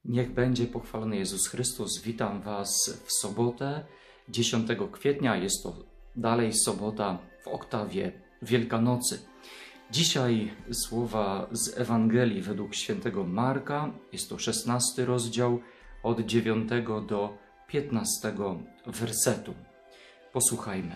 Niech będzie pochwalony Jezus Chrystus. Witam Was w sobotę 10 kwietnia. Jest to dalej sobota w oktawie Wielkanocy. Dzisiaj słowa z Ewangelii według świętego Marka. Jest to 16 rozdział od 9 do 15 wersetu. Posłuchajmy.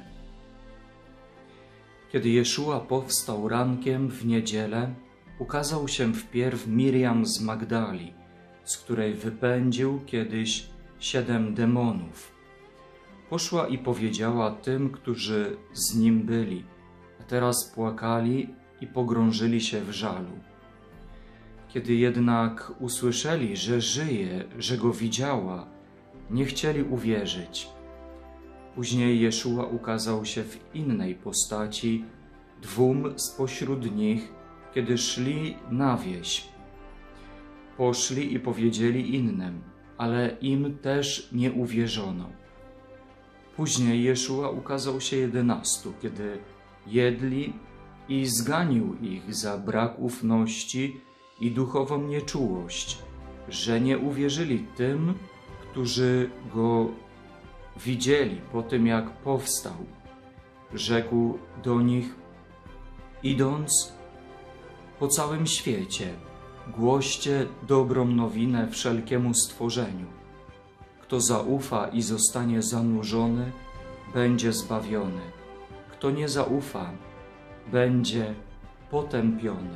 Kiedy Jeszua powstał rankiem w niedzielę, ukazał się wpierw Miriam z Magdali, z której wypędził kiedyś 7 demonów. Poszła i powiedziała tym, którzy z nim byli, a teraz płakali i pogrążyli się w żalu. Kiedy jednak usłyszeli, że żyje, że go widziała, nie chcieli uwierzyć. Później Jeszua ukazał się w innej postaci 2 spośród nich, kiedy szli na wieś. Poszli i powiedzieli innym, ale im też nie uwierzono. Później Jeszua ukazał się 11, kiedy jedli i zganił ich za brak ufności i duchową nieczułość, że nie uwierzyli tym, którzy go widzieli po tym, jak powstał. Rzekł do nich, idąc po całym świecie, głoście dobrą nowinę wszelkiemu stworzeniu. Kto zaufa i zostanie zanurzony, będzie zbawiony. Kto nie zaufa, będzie potępiony.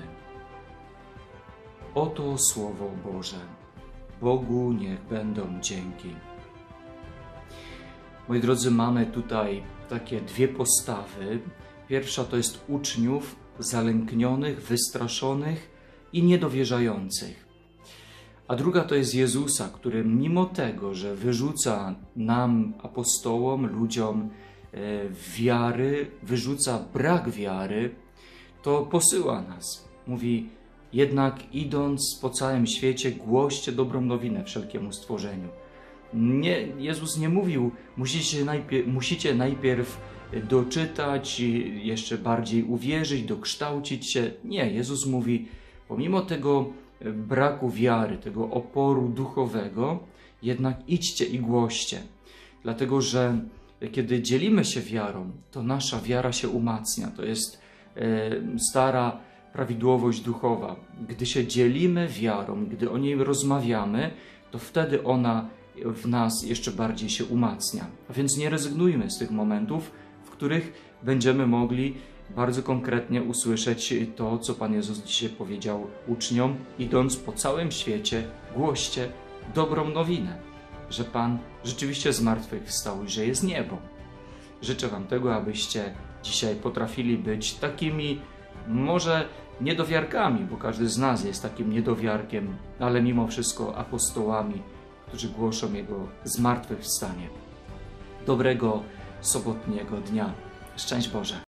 Oto Słowo Boże. Bogu niech będą dzięki. Moi drodzy, mamy tutaj takie 2 postawy. Pierwsza to jest uczniów zalęknionych, wystraszonych i niedowierzających. A druga to jest Jezusa, który mimo tego, że wyrzuca nam, apostołom, ludziom wiary, wyrzuca brak wiary, to posyła nas. Mówi, jednak idąc po całym świecie, głoście dobrą nowinę wszelkiemu stworzeniu. Nie, Jezus nie mówił, musicie najpierw doczytać, jeszcze bardziej uwierzyć, dokształcić się. Nie, Jezus mówi, pomimo tego braku wiary, tego oporu duchowego, jednak idźcie i głoście. Dlatego, że kiedy dzielimy się wiarą, to nasza wiara się umacnia. To jest stara prawidłowość duchowa. Gdy się dzielimy wiarą, gdy o niej rozmawiamy, to wtedy ona w nas jeszcze bardziej się umacnia. A więc nie rezygnujmy z tych momentów, w których będziemy mogli bardzo konkretnie usłyszeć to, co Pan Jezus dzisiaj powiedział uczniom, idąc po całym świecie, głoście dobrą nowinę, że Pan rzeczywiście zmartwychwstał i że jest niebo. Życzę Wam tego, abyście dzisiaj potrafili być takimi, może niedowiarkami, bo każdy z nas jest takim niedowiarkiem, ale mimo wszystko apostołami, którzy głoszą Jego zmartwychwstanie. Dobrego sobotniego dnia. Szczęść Boże!